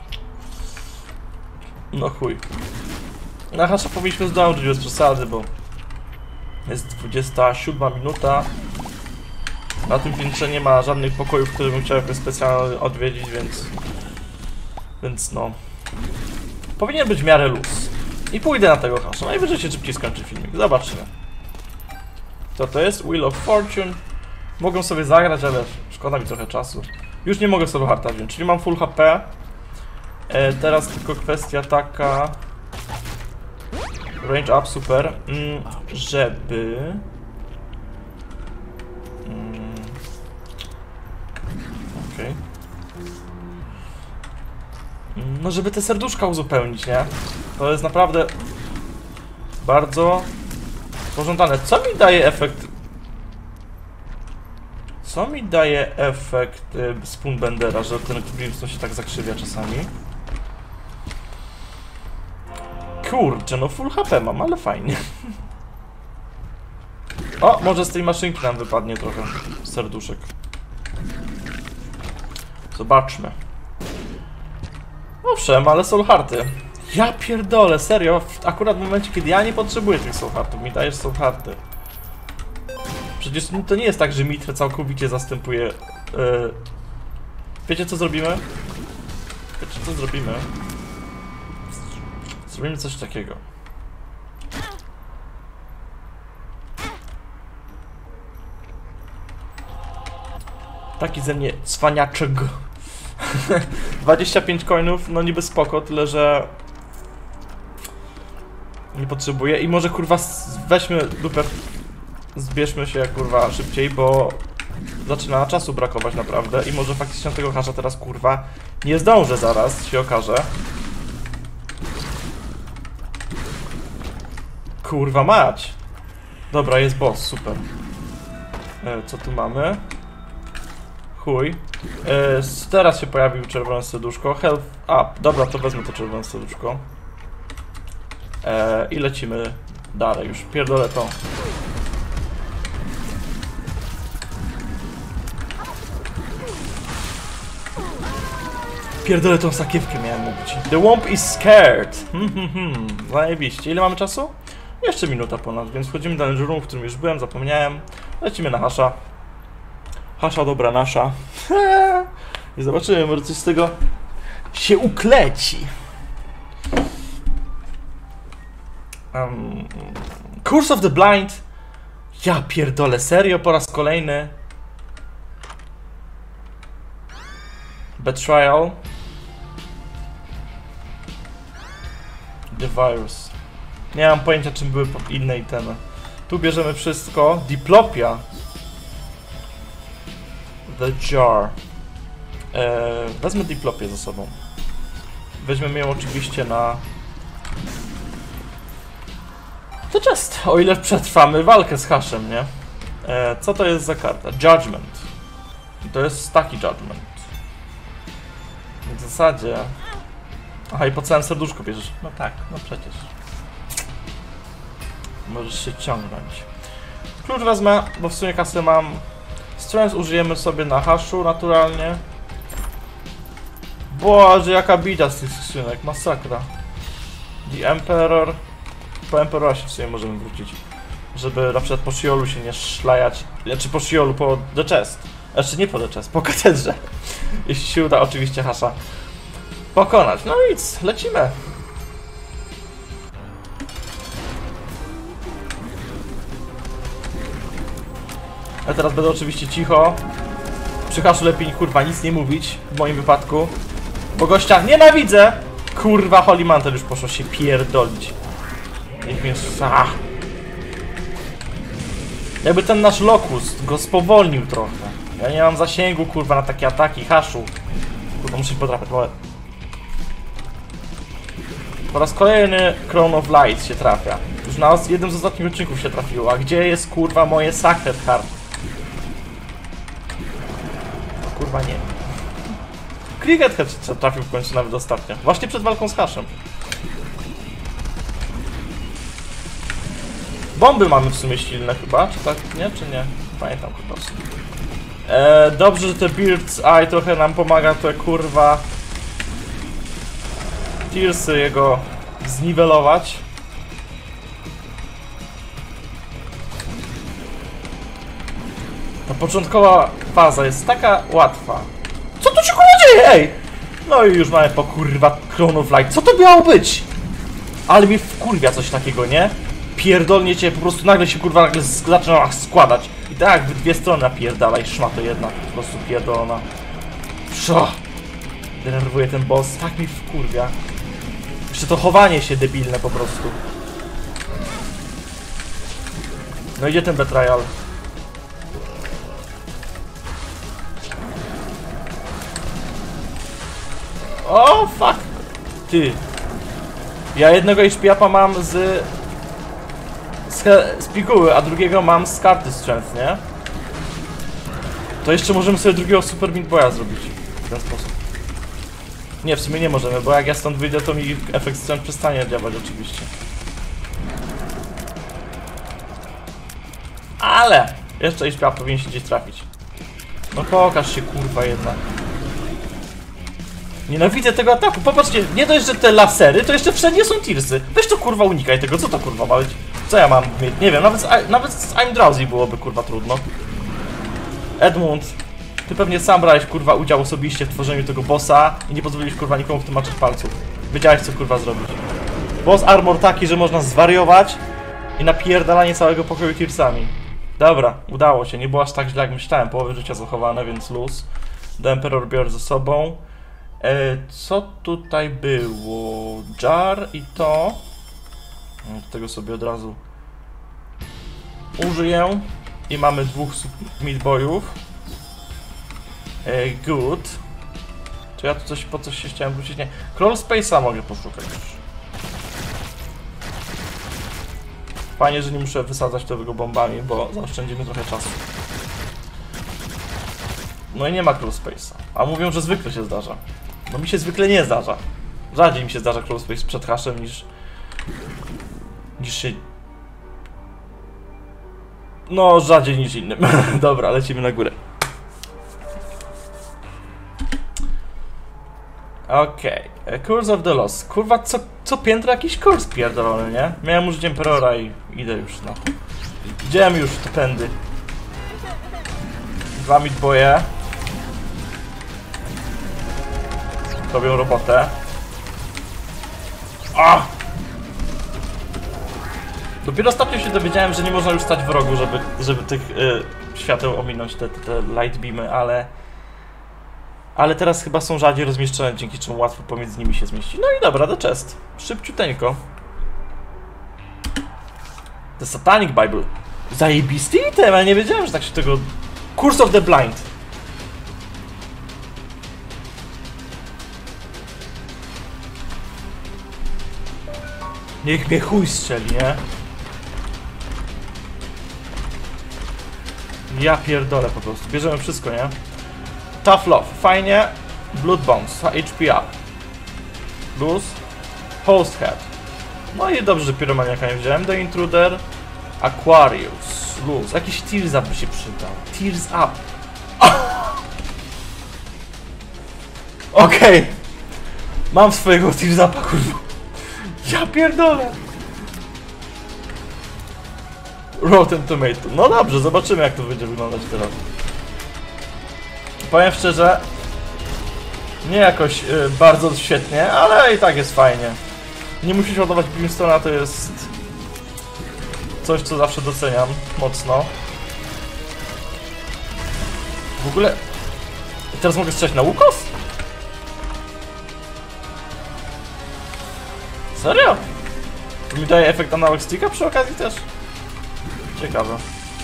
No chuj. Na hasza powinniśmy zdążyć bez przesady, bo... Jest dwudziesta siódma minuta. Na tym piętrze nie ma żadnych pokojów, które bym chciał jakoś specjalnie odwiedzić, więc... Więc no... Powinien być w miarę luz. I pójdę na tego hasza. Najwyżej się szybciej skończy filmik. Zobaczymy. Co to jest? Wheel of Fortune. Mogę sobie zagrać, ale szkoda mi trochę czasu. Już nie mogę Soul Hearta wziąć, czyli mam full H P. E, teraz tylko kwestia taka... Range up, super. Mm, żeby... Mm, Okej. Okay. No żeby te serduszka uzupełnić, nie? To jest naprawdę... Bardzo... pożądane. Co mi daje efekt... Co mi daje efekt y, Spoonbendera, że ten Brimstone się tak zakrzywia czasami? Kurczę, no full H P mam, ale fajnie. O, może z tej maszynki nam wypadnie trochę serduszek. Zobaczmy. Owszem, ale Soul Hearty. Ja pierdolę, serio, akurat w momencie, kiedy ja nie potrzebuję tych Soul Heartów, mi dajesz Soul Hearty. Przecież to nie jest tak, że Mitre całkowicie zastępuje... Yy... Wiecie co zrobimy? Wiecie co zrobimy? Zrobimy coś takiego. Taki ze mnie cwaniaczek. dwadzieścia pięć coinów, no niby spoko, tyle że... Nie potrzebuję i może kurwa weźmy dupę... Zbierzmy się kurwa szybciej, bo... Zaczyna czasu brakować naprawdę i może faktycznie tego hasza teraz kurwa nie zdążę zaraz, się okaże. Kurwa mać! Dobra, jest boss, super. E, co tu mamy? Chuj. E, teraz się pojawił czerwone serduszko. Health up. Dobra, to wezmę to czerwone serduszko. E, I lecimy dalej. Już pierdolę to. Pierdolę tą sakiewkę, miałem mówić. The Womp is scared. Hmm, hmm, hmm. Zajebiście. Ile mamy czasu? Jeszcze minuta ponad, więc wchodzimy do Danger Room, w którym już byłem, zapomniałem. Lecimy na hasza. Hasza dobra nasza. I zobaczymy, może coś z tego się ukleci. Um, Curse of the Blind. Ja pierdolę, serio po raz kolejny. Betrayal. The Virus. Nie mam pojęcia, czym były inne itemy. Tu bierzemy wszystko. Diplopia. The Jar. Eee, wezmę Diplopię ze sobą. Weźmiemy ją oczywiście na... To just, o ile przetrwamy walkę z haszem, nie? Eee, co to jest za karta? Judgment. To jest taki Judgment. W zasadzie... Aha, i po całym serduszku bierzesz. No tak, no przecież. Możesz się ciągnąć. Klucz wezmę, bo w sumie kasę mam. Strength użyjemy sobie na haszu naturalnie. Boże, jaka bida z tych skrzynek, masakra. The Emperor. Po Emperora się w sumie możemy wrócić. Żeby na przykład po Shiolu się nie szlajać. Znaczy po Shiolu, po The Chest. Znaczy nie po The Chest, po katedrze. Jeśli się uda oczywiście hasza pokonać. No nic, lecimy. Ja teraz będę oczywiście cicho. Przy haszu lepiej kurwa nic nie mówić, w moim wypadku. Bo gościa nienawidzę! Kurwa, Holy Mantle już poszło się pierdolić. Niech mnie... Ach. Jakby ten nasz Locust go spowolnił trochę. Ja nie mam zasięgu kurwa na takie ataki, haszu. Kurwa, muszę się podrapać, bo... Po raz kolejny Crown of Light się trafia. Już na jednym z ostatnich odcinków się trafiło. A gdzie jest kurwa moje Sacred Heart? Kurwa nie. Cricket Head się trafił w końcu nawet ostatnio. Właśnie przed walką z haszem. Bomby mamy w sumie silne chyba, czy tak? Nie, czy nie? Pamiętam chyba. E, dobrze, że te Bird's Eye trochę nam pomaga, to kurwa Tearsy jego zniwelować. Ta początkowa faza jest taka łatwa. Co tu się kurwa dzieje, ej? No i już mamy po kurwa Crown of Light. Co to miało być? Ale mi wkurwia coś takiego, nie? Pierdolnie cię, po prostu nagle się kurwa nagle zaczyna składać. I tak w dwie strony napierdalaj, szmato jedna, po prostu pierdolona. Szo! Denerwuje ten boss, tak mi wkurwia. Jeszcze to chowanie się debilne po prostu. No idzie ten betrayal. O, fuck! Ty! Ja jednego H P-upa mam z... Z, z piguły, a drugiego mam z karty strength, nie? To jeszcze możemy sobie drugiego Super Meat Boya zrobić w ten sposób. Nie, w sumie nie możemy, bo jak ja stąd wyjdę, to mi efekt strength przestanie działać oczywiście. Ale! Jeszcze H P-up powinien się gdzieś trafić. No pokaż się kurwa jednak. Nienawidzę tego ataku, popatrzcie, nie dość, że te lasery, to jeszcze wszędzie są Tearsy. Weź to kurwa unikaj tego, co to kurwa ma być? Co ja mam mieć? Nie wiem, nawet z, nawet z I'm Drowsy byłoby kurwa trudno. Edmund, ty pewnie sam brałeś kurwa udział osobiście w tworzeniu tego bossa i nie pozwoliłeś kurwa nikomu w tym maczać palców. Wiedziałeś co kurwa zrobić. Boss armor taki, że można zwariować i napierdalanie całego pokoju Tearsami. Dobra, udało się, nie było aż tak źle jak myślałem, połowy życia zachowane, więc luz. The Emperor biorę ze sobą. E, co tutaj było? Jar i to. Tego sobie od razu użyję. I mamy dwóch Meat Boyów. E, good. Czy ja tu coś po coś się chciałem wrócić? Nie. Crawl Space'a mogę poszukać już. Fajnie, że nie muszę wysadzać tego bombami, bo zaoszczędzimy trochę czasu. No i nie ma Crawl Space'a. A mówią, że zwykle się zdarza. No mi się zwykle nie zdarza. Rzadziej mi się zdarza Crawl Space przed haszem niż... niż się... No, rzadziej niż innym. Dobra, lecimy na górę. Okej. Okay. Curse of the Lost. Kurwa, co, co piętro jakiś kurs pierdolony, nie? Miałem użyć Emperora i idę już na... Widziałem już te pędy. Dwa Meat Boye. Robią robotę. A! Dopiero ostatnio się dowiedziałem, że nie można już stać w rogu, żeby, żeby tych y, świateł ominąć, te, te, te light beamy, ale... Ale teraz chyba są rzadziej rozmieszczone, dzięki czemu łatwo pomiędzy nimi się zmieści. No i dobra, the chest. Szybciuteńko. The Satanic Bible. Zajebisty item, ale nie wiedziałem, że tak się tego... Curse of the Blind. Niech mnie chuj strzeli, nie? Ja pierdolę po prostu. Bierzemy wszystko, nie? Tough Love, fajnie. Blood Bones, H P up. Luz. Host Head. No i dobrze, że Pyromaniaka nie wziąłem. The Intruder. Aquarius. Luz. Jakiś Tears Up by się przydał. Tears Up. Okej. Okay. Mam swojego Tears Upa, kurwa. Ja pierdolę. Rotten Tomato. No dobrze, zobaczymy jak to będzie wyglądać teraz. Powiem szczerze, nie jakoś y, bardzo świetnie, ale i tak jest fajnie. Nie musisz ładować Brimstone'a, to jest coś, co zawsze doceniam mocno. W ogóle... Teraz mogę strzelać na łukos? Serio? To mi daje efekt analog sticka przy okazji też? Ciekawe.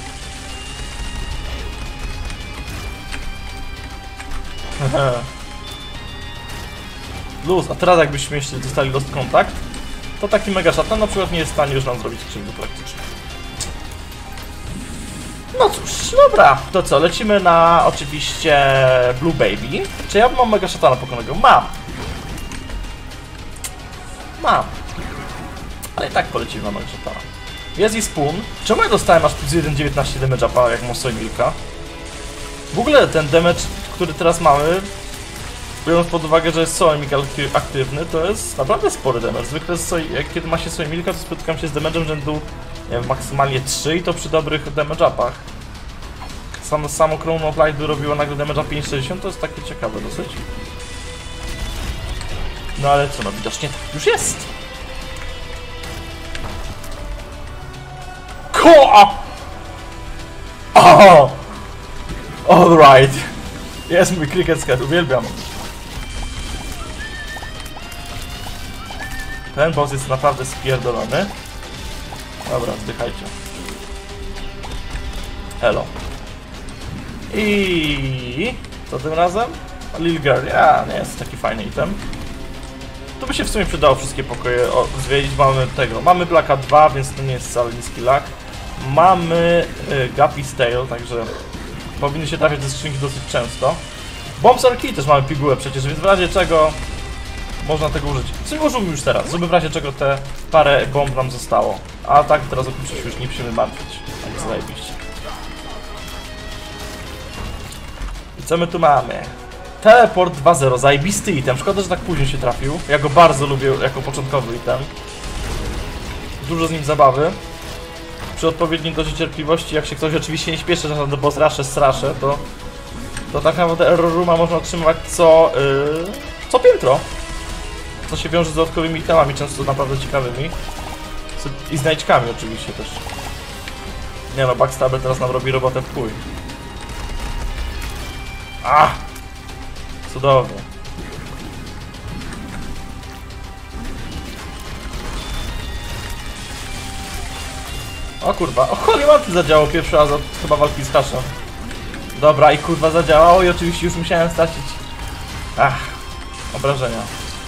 Luz, a teraz jakbyśmy jeszcze dostali Lost Contact, to taki Mega Shatan na przykład nie jest w stanie już nam zrobić krzywdy praktycznie. No cóż, dobra, to co, lecimy na oczywiście Blue Baby. Czy ja mam Mega Shatana pokonanego? Mam! Mam! Ale i tak polecimy na Mega Shatana. Jest i spoon. Czemu ja dostałem aż plus jeden dziewiętnaście damage upa, jak mam Soy Milka? W ogóle ten damage, który teraz mamy, biorąc pod uwagę, że jest Soy Milk aktywny, to jest naprawdę spory damage. Zwykle soy, jak kiedy ma się Soy Milka, to spotykam się z damage'em rzędu, nie wiem, maksymalnie trzy i to przy dobrych damage upach. Samo, samo Crown of Light by robiło nagle damage pięć sześćdziesiąt, to jest takie ciekawe dosyć. No ale co, no widocznie tak już jest. Ko! Oh! Alright. Jest mój cricket head, uwielbiam. Ten boss jest naprawdę spierdolony. Dobra, zdychajcie. Elo. I co tym razem? Lil Girl, ja, nie jest taki fajny item. Tu by się w sumie przydało wszystkie pokoje zwiedzić. Mamy tego, mamy Blacka dwa, więc to nie jest wcale niski lag. Mamy y, Guppy's Tail, także powinny się trafiać ze skrzynki dosyć często. Bombs are key też mamy pigułę przecież, więc w razie czego można tego użyć. W sumie użyłbym już teraz, żeby w razie czego te parę bomb nam zostało. A tak teraz o tym już nie musimy martwić. Tak zajebiście. I co my tu mamy? Teleport dwa zero, zajebisty item. Szkoda, że tak późno się trafił. Ja go bardzo lubię jako początkowy item. Dużo z nim zabawy. Przy odpowiedniej dozie cierpliwości, jak się ktoś oczywiście nie śpieszy, że do boss rusze, strasze, to, to tak naprawdę Error Rooma można otrzymywać co, yy, co piętro. Co się wiąże z dodatkowymi itemami, często naprawdę ciekawymi. I znajdźkami oczywiście też. Nie no, Backstabber teraz nam robi robotę w chuj. Ah! Cudownie. O kurwa, o Holy Mantle zadziałał pierwszy raz od chyba walki z Haszem. Dobra, i kurwa zadziałało i oczywiście już musiałem stracić. Ach, obrażenia.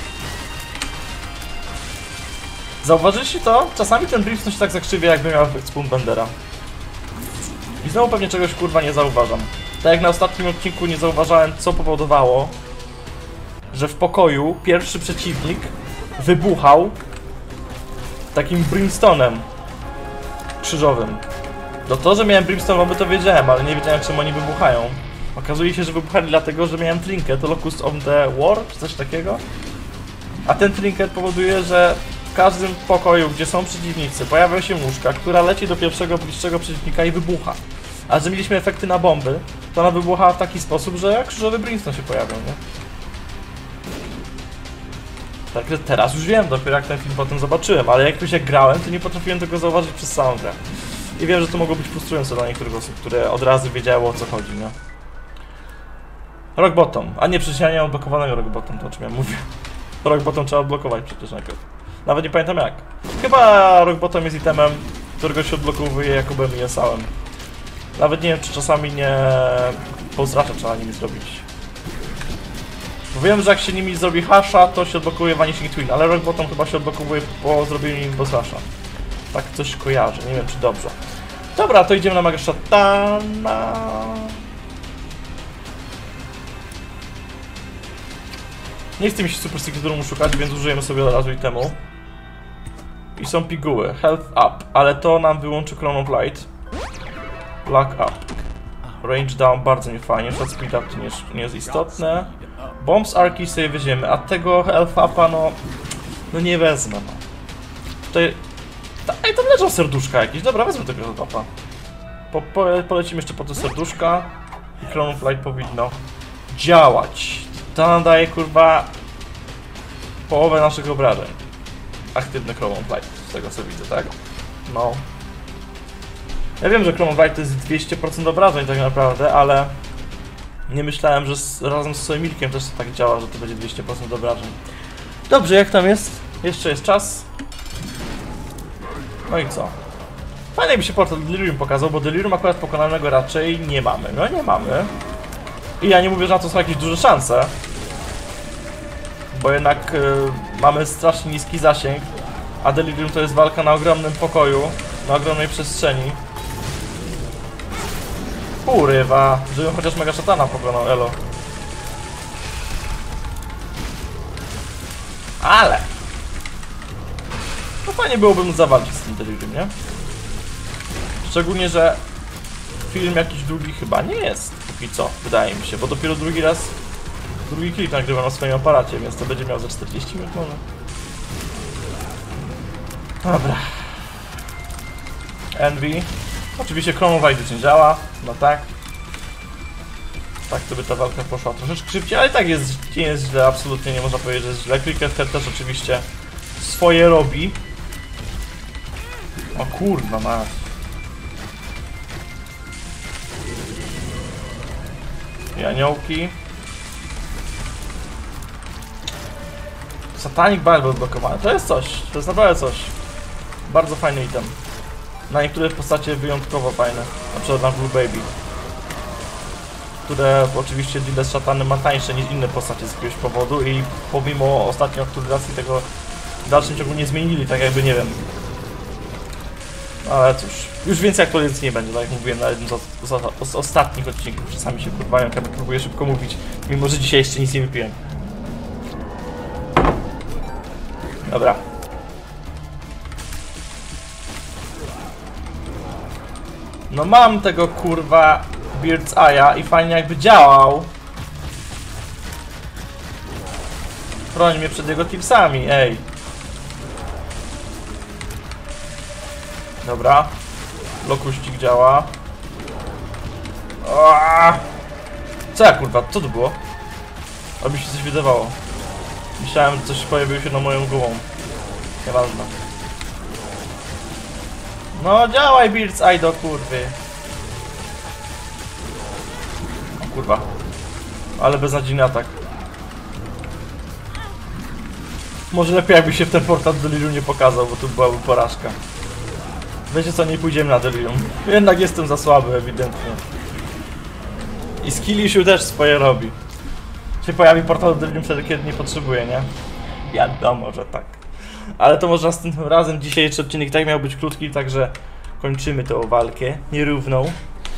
Zauważyliście to? Czasami ten Brimstone się tak zakrzywia, jakby miał efekt Spoonbendera. I znowu pewnie czegoś kurwa nie zauważam. Tak jak na ostatnim odcinku nie zauważałem, co powodowało, że w pokoju pierwszy przeciwnik wybuchał takim Brimstonem krzyżowym. No to, że miałem Brimstone bomby, to wiedziałem, ale nie wiedziałem, czemu oni wybuchają. Okazuje się, że wybuchali dlatego, że miałem trinket, Locust of the War, czy coś takiego. A ten trinket powoduje, że w każdym pokoju, gdzie są przeciwnicy, pojawia się muszka, która leci do pierwszego bliższego przeciwnika i wybucha. A że mieliśmy efekty na bomby, to ona wybuchała w taki sposób, że krzyżowy Brimstone się pojawiał, nie? Tak, teraz już wiem, dopiero jak ten film potem zobaczyłem, ale jakoś jak grałem, to nie potrafiłem tego zauważyć przez całą grę. I wiem, że to mogło być frustrujące dla niektórych osób, które od razu wiedziały, o co chodzi, nie? Rock bottom, a nie, przecież ja nie mam odblokowanego rock bottom, to o czym ja mówię. Rock bottom trzeba odblokować przecież najpierw. Nawet nie pamiętam jak. Chyba rock bottom jest itemem, którego się odblokowuje jako B M I S-ałem. Nawet nie wiem, czy czasami nie... Pozracza trzeba nimi zrobić. Bo wiem, że jak się nimi zrobi hasza, to się odblokuje Vanishing Twin, ale rock bottom chyba się odblokowuje po zrobieniu nim boss rusha. Tak coś kojarzę, nie wiem czy dobrze. Dobra, to idziemy na Mega Szatana. Nie chce mi się Super Secret Roomu szukać, więc użyjemy sobie od razu itemu. I są piguły. Health up, ale to nam wyłączy Crown of Light. Luck up. Range down bardzo niefajnie. Shot speed up to nie, nie jest istotne. Bombs Arki sobie weźmiemy, a tego health upa no... No nie wezmę, no. Tutaj... Ta, ej, tam leżą serduszka jakieś. Dobra, wezmę tego health upa. Po, po, polecimy jeszcze po te serduszka. I Crown of Light powinno działać. To nam daje, kurwa, połowę naszych obrażeń. Aktywny Crown of Light, z tego co widzę, tak? No. Ja wiem, że Crown of Light to jest dwieście procent obrażeń tak naprawdę, ale nie myślałem, że z, razem z Soy Milkiem też tak działa, że to będzie dwieście procent obrażeń. Dobrze, jak tam jest? Jeszcze jest czas. No i co? Fajnie mi się portal Delirium pokazał, bo Delirium akurat pokonanego raczej nie mamy. No nie mamy. I ja nie mówię, że na to są jakieś duże szanse. Bo jednak y, mamy strasznie niski zasięg. A Delirium to jest walka na ogromnym pokoju, na ogromnej przestrzeni. Urywa, żebym chociaż Mega Szatana pokonał, elo. Ale... No fajnie byłoby mu zawalczyć z tym Delirium, nie? Szczególnie, że film jakiś długi chyba nie jest, póki co, wydaje mi się, bo dopiero drugi raz, drugi klip nagrywam na swoim aparacie, więc to będzie miał za czterdzieści minut może. Dobra. Envy. Oczywiście Chromovite już nie działa, no tak. Tak to by ta walka poszła troszeczkę szybciej, ale i tak jest, nie jest źle, absolutnie nie można powiedzieć, że jest źle. Cricket Head też oczywiście swoje robi. O kurwa mać. I aniołki. Satanic Bible odblokowany, to jest coś, to jest naprawdę coś. Bardzo fajny item. Na niektóre postacie wyjątkowo fajne, na przykład na Blue Baby. Które oczywiście deal z szatanem ma tańsze niż inne postacie z jakiegoś powodu i pomimo ostatniej aktualizacji tego w dalszym ciągu nie zmienili, tak jakby nie wiem. Ale cóż, już więcej aktualizacji nie będzie, tak jak mówiłem na jednym z, z, z ostatnich odcinków, czasami się kurwają, jak ja próbuję szybko mówić, mimo że dzisiaj jeszcze nic nie wypiłem. Dobra. No mam tego kurwa Bird's Eye'a i fajnie jakby działał. Chroń mnie przed jego tipsami, ej. Dobra. Lokuścik działa. Aaaa! Co ja kurwa, co to było? Aby się coś wydawało. Myślałem, że coś pojawiło się na moją głową. Nieważne. No działaj Bird's Eye do kurwy. O kurwa. Ale beznadziejny atak. Może lepiej jakby się w ten portal Delirium nie pokazał, bo tu byłaby porażka. Wiecie co, nie pójdziemy na Delirium. Jednak jestem za słaby ewidentnie. I Skillisiu też swoje robi. Się pojawi portal Delirium wtedy, kiedy nie potrzebuje, nie? Wiadomo, że tak. Ale to może następnym razem. Dzisiejszy odcinek tak miał być krótki, także kończymy tę walkę nierówną.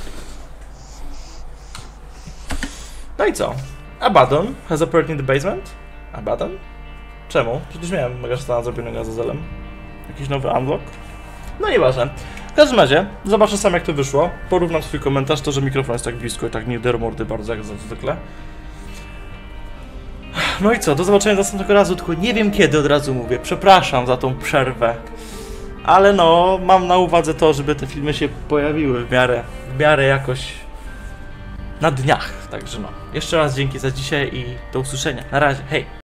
No i co? Abaddon has appeared in the basement? Abaddon? Czemu? Przecież miałem mega szatana zrobionego Azazelem. Jakiś nowy unlock? No nieważne. W każdym razie, zobaczę sam jak to wyszło. Porównam swój komentarz, to że mikrofon jest tak blisko i tak nie dermordy bardzo jak zwykle. No i co, do zobaczenia następnego razu, tylko nie wiem kiedy, od razu mówię. Przepraszam za tą przerwę. Ale no, mam na uwadze to, żeby te filmy się pojawiły w miarę, w miarę jakoś na dniach. Także no, jeszcze raz dzięki za dzisiaj i do usłyszenia. Na razie, hej!